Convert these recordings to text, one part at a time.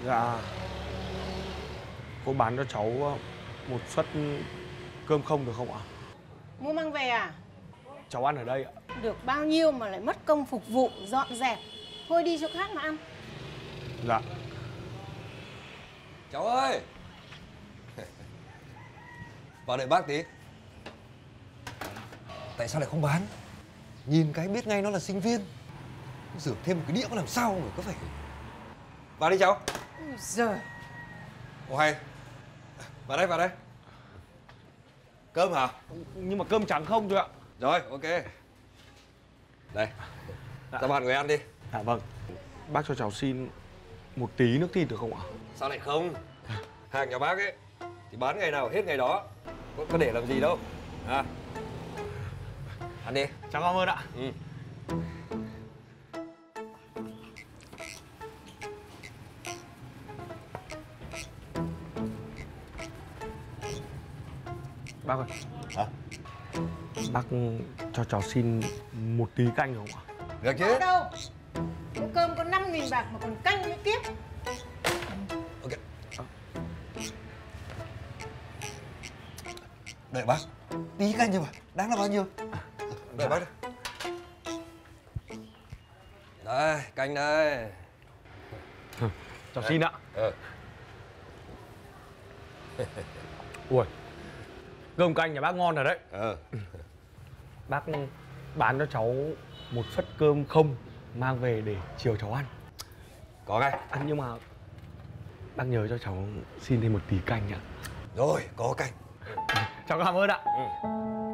Dạ, cô bán cho cháu một suất cơm không được không ạ? Mua mang về à? Cháu ăn ở đây ạ. Được bao nhiêu mà lại mất công phục vụ, dọn dẹp. Thôi đi chỗ khác mà ăn. Dạ. Cháu ơi, vào đợi bác tí. Tại sao lại không bán? Nhìn cái biết ngay nó là sinh viên. Rửa thêm một cái đĩa có làm sao mà có phải. Vào đi cháu. Ôi giời. Ồ hay. Vào đây, vào đây. Cơm hả? Nhưng mà cơm trắng không thôi ạ. Rồi, ok. Đây, cho bạn người ăn đi. Dạ vâng. Bác cho cháu xin một tí nước thịt được không ạ? Sao lại không? Hàng nhà bác ấy thì bán ngày nào hết ngày đó. Có để làm gì đâu. À. Ăn đi. Cháu cảm ơn ạ. Ừ. Bác ơi. Hả? Bác cho cháu xin một tí canh được không ạ? Được chứ? Có đâu. Bữa cơm có 5.000 bạc mà còn canh nữa tiếp. Ok. Đợi bác. Tí canh thôi mà. Đáng là bao nhiêu? Đợi bác đây. Đây, canh đây. Cháu xin ạ. Ừ. Ui, cơm canh nhà bác ngon rồi đấy. Ừ. Bác bán cho cháu một suất cơm không mang về để chiều cháu ăn. Có ngay. Ăn nhưng mà bác nhớ cho cháu xin thêm một tí canh ạ. Rồi, có canh. Cháu cảm ơn ạ. Ừ.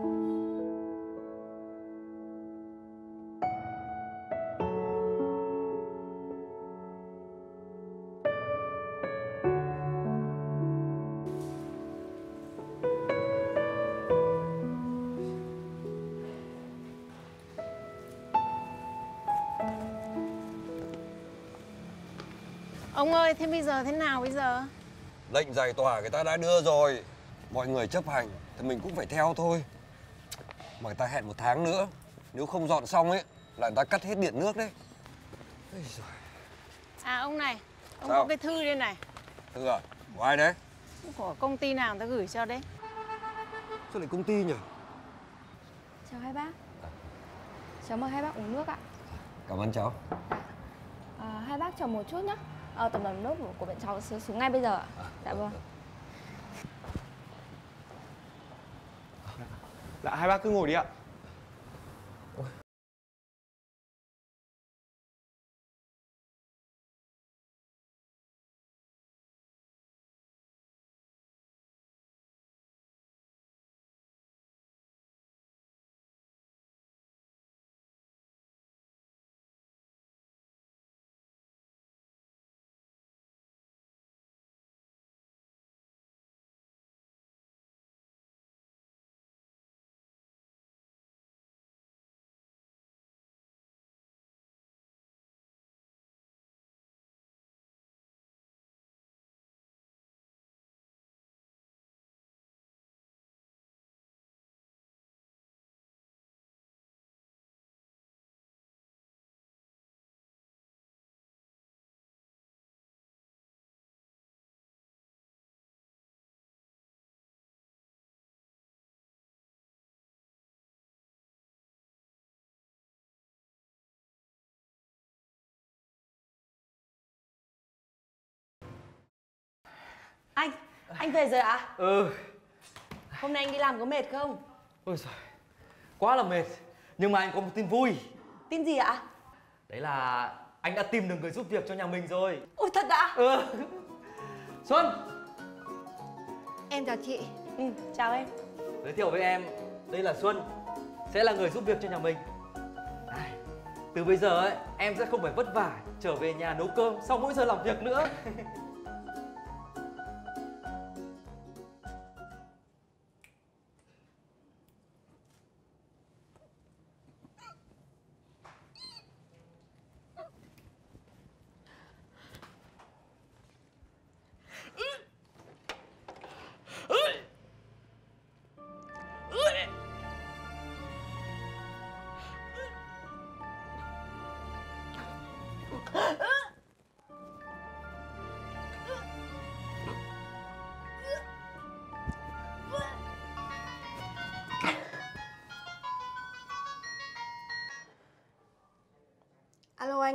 Ông ơi, thế bây giờ thế nào bây giờ? Lệnh giải tỏa người ta đã đưa rồi. Mọi người chấp hành thì mình cũng phải theo thôi. Mà người ta hẹn 1 tháng nữa. Nếu không dọn xong ấy là người ta cắt hết điện nước đấy. Ây giời. À ông này, ông Sao? có cái thư đây này. Thư à? Của ai đấy? Của công ty nào người ta gửi cho đấy. Sao lại công ty nhỉ? Chào hai bác. Cháu mời hai bác uống nước ạ. Cảm ơn cháu. Hai bác chờ một chút nhé. Tầm đầm nước của bọn cháu xuống ngay bây giờ ạ. Dạ vâng. Dạ, hai bác cứ ngồi đi ạ. Anh về rồi ạ? Ừ. Hôm nay anh đi làm có mệt không? Ôi giời, quá là mệt. Nhưng mà anh có một tin vui. Tin gì ạ? Đấy là anh đã tìm được người giúp việc cho nhà mình rồi. Ôi thật ạ? Ừ. Xuân, Em chào chị. Chào em. giới thiệu với em, đây là Xuân, sẽ là người giúp việc cho nhà mình. Này, từ bây giờ ấy, em sẽ không phải vất vả trở về nhà nấu cơm sau mỗi giờ làm việc nữa.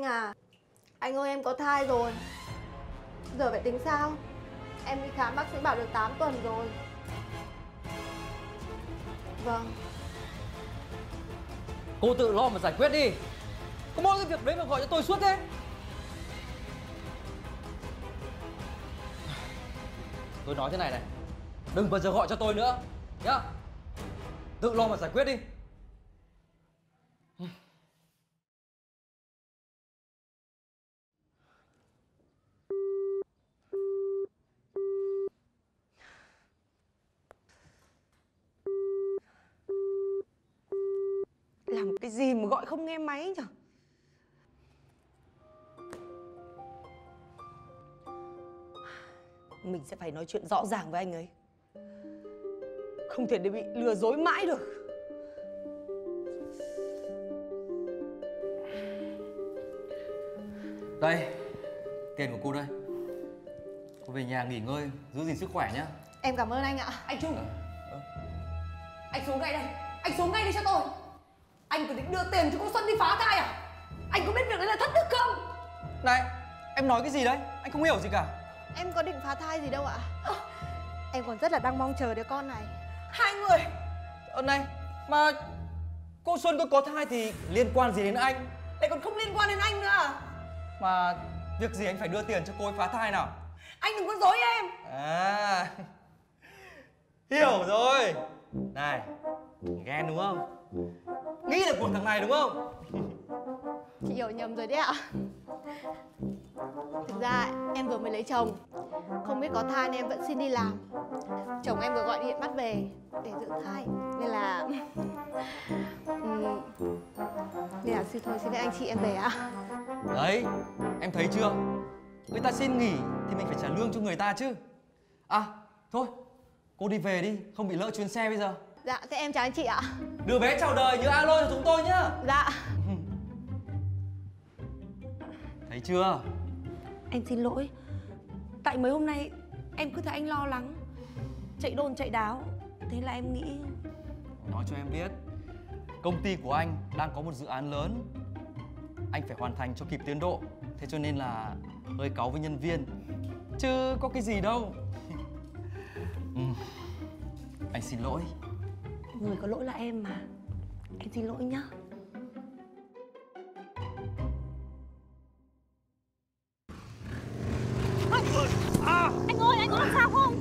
anh à. Anh ơi, em có thai rồi. Giờ phải tính sao? Em đi khám bác sĩ bảo được 8 tuần rồi. Vâng. Cô tự lo mà giải quyết đi. Có mỗi cái việc đấy mà gọi cho tôi suốt thế. Tôi nói thế này này, đừng bao giờ gọi cho tôi nữa nhá. Tự lo mà giải quyết đi. Làm cái gì mà gọi không nghe máy nhở? Mình sẽ phải nói chuyện rõ ràng với anh ấy. Không thể để bị lừa dối mãi được. Đây, tiền của cô đây. Cô về nhà nghỉ ngơi, giữ gìn sức khỏe nhá. Em cảm ơn anh ạ. Anh Trung, anh xuống ngay đây. Anh xuống ngay đây cho tôi. Anh có định đưa tiền cho cô Xuân đi phá thai à? Anh có biết việc đấy là thất đức không? Này, em nói cái gì đấy? Anh không hiểu gì cả. Em có định phá thai gì đâu ạ. Em còn rất là đang mong chờ đứa con này. Hai người. Này, mà cô Xuân có thai thì liên quan gì đến anh? Lại còn không liên quan đến anh nữa à? Mà việc gì anh phải đưa tiền cho cô ấy phá thai nào? Anh đừng có dối em. À, hiểu rồi. Này, ghen đúng không? Nghĩ là của thằng này đúng không? Chị hiểu nhầm rồi đấy ạ. Thực ra em vừa mới lấy chồng. Không biết có thai nên em vẫn xin đi làm. Chồng em vừa gọi điện bắt về để giữ thai. Nên là thôi xin phép anh chị em về ạ. Đấy, em thấy chưa? Người ta xin nghỉ thì mình phải trả lương cho người ta chứ. À, thôi, cô đi về đi, không bị lỡ chuyến xe bây giờ. Dạ, thế em chào anh chị ạ. Đứa bé chào đời nhớ alo cho chúng tôi nhá. Dạ. Thấy chưa? Anh xin lỗi. Tại mấy hôm nay em cứ thấy anh lo lắng, chạy đôn chạy đáo. Thế là em nghĩ... Nói cho em biết, công ty của anh đang có một dự án lớn. Anh phải hoàn thành cho kịp tiến độ. Thế cho nên là hơi cáu với nhân viên. Chứ có cái gì đâu. Anh xin lỗi. Người có lỗi là em mà. Em xin lỗi nhá. Anh ơi, anh có làm sao không?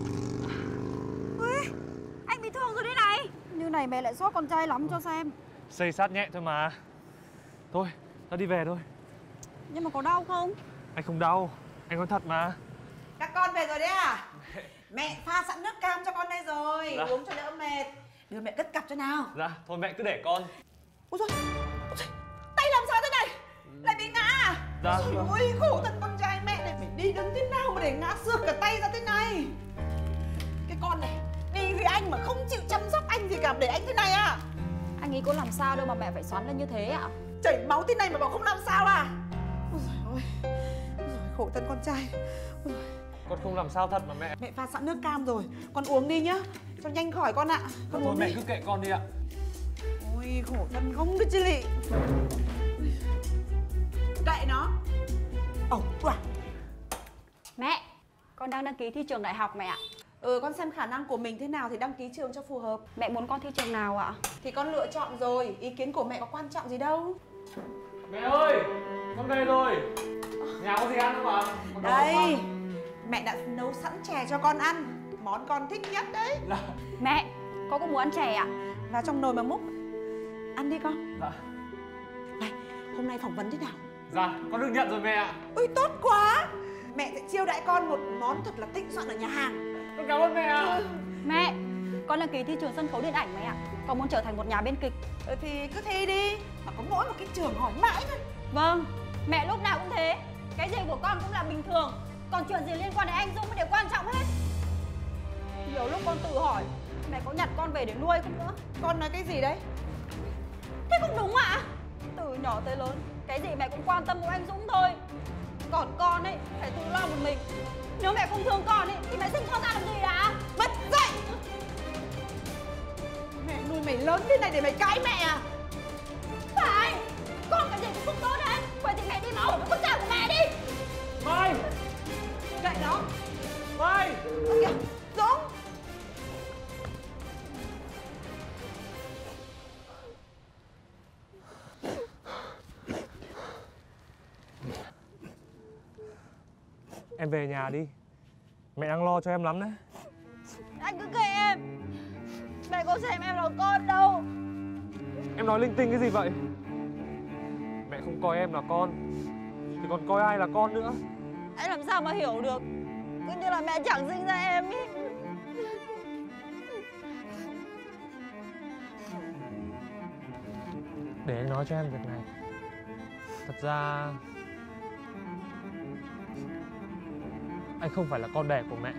Ui, anh bị thương rồi đấy này. Như này mẹ lại xót con trai lắm cho xem. Xây sát nhẹ thôi mà. Thôi, ta đi về thôi. Nhưng mà có đau không? Anh không đau, anh nói thật mà. Các con về rồi đấy à? Mẹ pha sẵn nước cam cho con đây rồi. Dạ. Uống cho đỡ mệt. Đưa mẹ cất cặp cho nào. Dạ, thôi mẹ cứ để con. Ôi giời, tay làm sao thế này? Lại bị ngã à? Dạ. Ôi khổ thân con trai mẹ này, phải đi đứng thế nào mà để ngã xược cả tay ra thế này. Cái con này đi với anh mà không chịu chăm sóc anh gì cả, để anh thế này à? Anh ấy có làm sao đâu mà mẹ phải xoắn lên như thế ạ? Chảy máu thế này mà bảo không làm sao à? Ôi giời ơi, khổ thân con trai. Ôi giời. Con không làm sao thật mà mẹ. Mẹ pha sẵn nước cam rồi, con uống đi nhá, cho nhanh khỏi con ạ. Con Thôi uống mẹ đi. cứ kệ con đi ạ. Ôi khổ thân không biết chứ lị. Kệ nó. Quả. Mẹ, con đang đăng ký thi trường đại học mẹ ạ. Con xem khả năng của mình thế nào thì đăng ký trường cho phù hợp. Mẹ muốn con thi trường nào ạ? Thì con lựa chọn rồi, ý kiến của mẹ có quan trọng gì đâu. Mẹ ơi, con về rồi. Nhà có gì ăn không ạ? Đây, mẹ đã nấu sẵn chè cho con ăn. Món con thích nhất đấy. Mẹ, con có muốn ăn chè ạ? Vào trong nồi mà múc. Ăn đi con. Dạ. Này, hôm nay phỏng vấn thế nào? Dạ, con được nhận rồi mẹ ạ. Ui tốt quá. Mẹ sẽ chiêu đãi con một món thật là thịnh soạn ở nhà hàng. Con cảm ơn mẹ ạ. Mẹ, con đăng ký thi trường sân khấu điện ảnh mẹ ạ. Con muốn trở thành một nhà biên kịch. Thì cứ thi đi. Mà có mỗi một cái trường hỏi mãi thôi. Vâng, mẹ lúc nào cũng thế. Cái gì của con cũng là bình thường. Còn chuyện gì liên quan đến anh Dũng mới đều quan trọng hết. Nhiều lúc con tự hỏi mẹ có nhặt con về để nuôi không nữa. Con nói cái gì đấy? Thế không đúng ạ. Từ nhỏ tới lớn, cái gì mẹ cũng quan tâm mỗi anh Dũng thôi. Còn con ấy, phải tự lo một mình. Nếu mẹ không thương con ấy, thì mẹ sinh con ra làm gì ạ? Bật dậy. Mẹ nuôi mày lớn thế này để mày cãi mẹ à? Phải, con cái gì cũng không tốt đấy. Vậy thì mẹ nổ cái con trai của mẹ đi. Mai! Kệ nó. Mai! Kìa, Dũng. Em về nhà đi. Mẹ đang lo cho em lắm đấy. Anh cứ kệ em. Mẹ có xem em là con đâu. Em nói linh tinh cái gì vậy? Mẹ không coi em là con thì còn coi ai là con nữa. Anh làm sao mà hiểu được. Cứ như là mẹ chẳng sinh ra em ý. Để anh nói cho em việc này. Thật ra anh không phải là con đẻ của mẹ.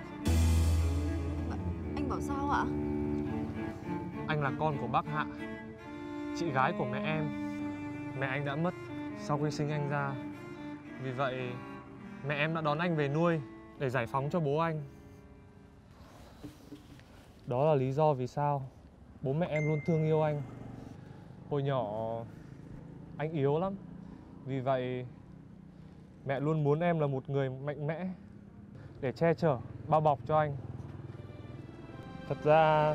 Anh bảo sao ạ? Anh là con của bác Hạ, chị gái của mẹ em. Mẹ anh đã mất sau khi sinh anh ra. Vì vậy mẹ em đã đón anh về nuôi để giải phóng cho bố anh. Đó là lý do vì sao bố mẹ em luôn thương yêu anh. Hồi nhỏ anh yếu lắm. Vì vậy mẹ luôn muốn em là một người mạnh mẽ để che chở, bao bọc cho anh. Thật ra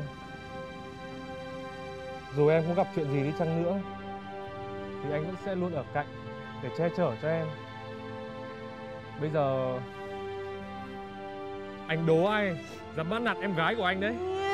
dù em có gặp chuyện gì đi chăng nữa thì anh vẫn sẽ luôn ở cạnh để che chở cho em. Bây giờ anh đố ai dám bắt nạt em gái của anh đấy?